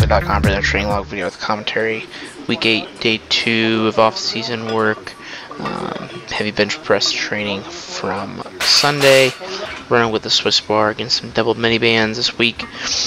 EliteFTS.com for their training log video with commentary. Week 8, day 2 of off-season work. Heavy bench press training from Sunday. Running with the Swiss bar against some double mini bands this week.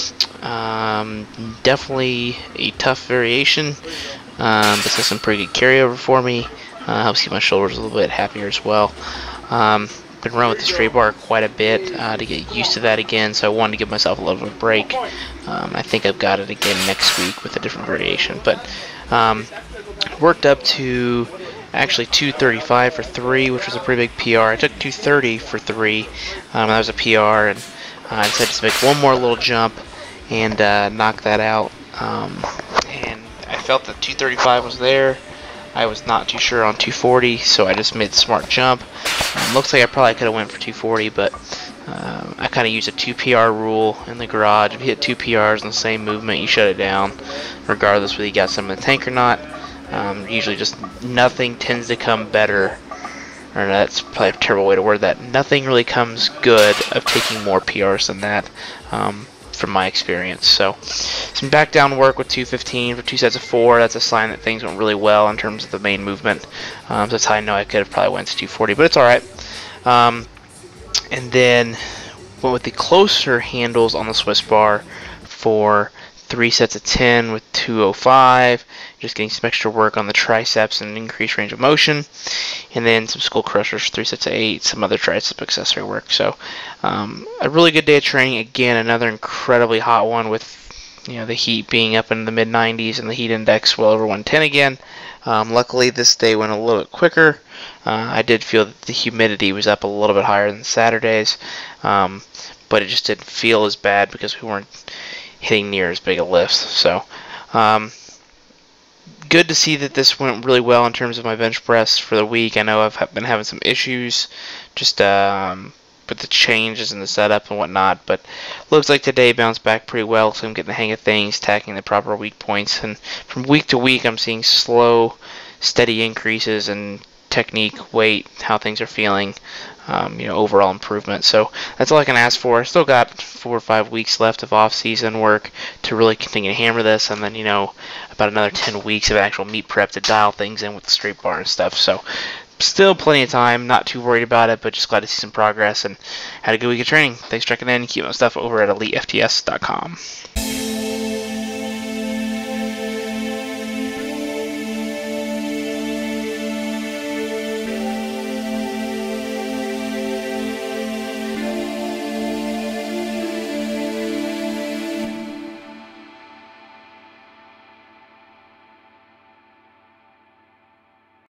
Definitely a tough variation, but still some pretty good carryover for me. Helps keep my shoulders a little bit happier as well. Been running with the straight bar quite a bit to get used to that again, so I wanted to give myself a little bit of a break. I think I've got it again next week with a different variation, but worked up to actually 235 for 3, which was a pretty big PR. I took 230 for 3. That was a PR, and I decided to make one more little jump and knock that out. And I felt that 235 was there. I was not too sure on 240, so I just made the smart jump. Looks like I probably could have went for 240, but I kind of used a 2 PR rule in the garage. If you hit 2 PRs in the same movement, you shut it down, regardless whether you got some in the tank or not. Usually just nothing tends to come better, or that's probably a terrible way to word that. Nothing really comes good of taking more PRs than that, from my experience. So some back down work with 215 for 2 sets of 4. That's a sign that things went really well in terms of the main movement. So that's how I know I could have probably went to 240, but it's alright. And then went with the closer handles on the Swiss bar for 3 sets of 10 with 205, just getting some extra work on the triceps and increased range of motion, and then some skull crushers for 3 sets of 8, some other tricep accessory work. So a really good day of training. Again, another incredibly hot one with the heat being up in the mid 90s and the heat index well over 110 again. Luckily this day went a little bit quicker. I did feel that the humidity was up a little bit higher than Saturday's, but it just didn't feel as bad because we weren't hitting near as big a lifts. So good to see that this went really well in terms of my bench press for the week. I know I've been having some issues just with the changes in the setup and whatnot, but looks like today bounced back pretty well, so I'm getting the hang of things, tacking the proper weak points, and from week to week I'm seeing slow, steady increases in technique, weight, how things are feeling, overall improvement. So that's all I can ask for. I still got 4 or 5 weeks left of off-season work to really continue to hammer this, and then about another 10 weeks of actual meet prep to dial things in with the straight bar and stuff. So still plenty of time, not too worried about it, but just glad to see some progress and had a good week of training. Thanks for checking in. Keep my stuff over at EliteFTS.com.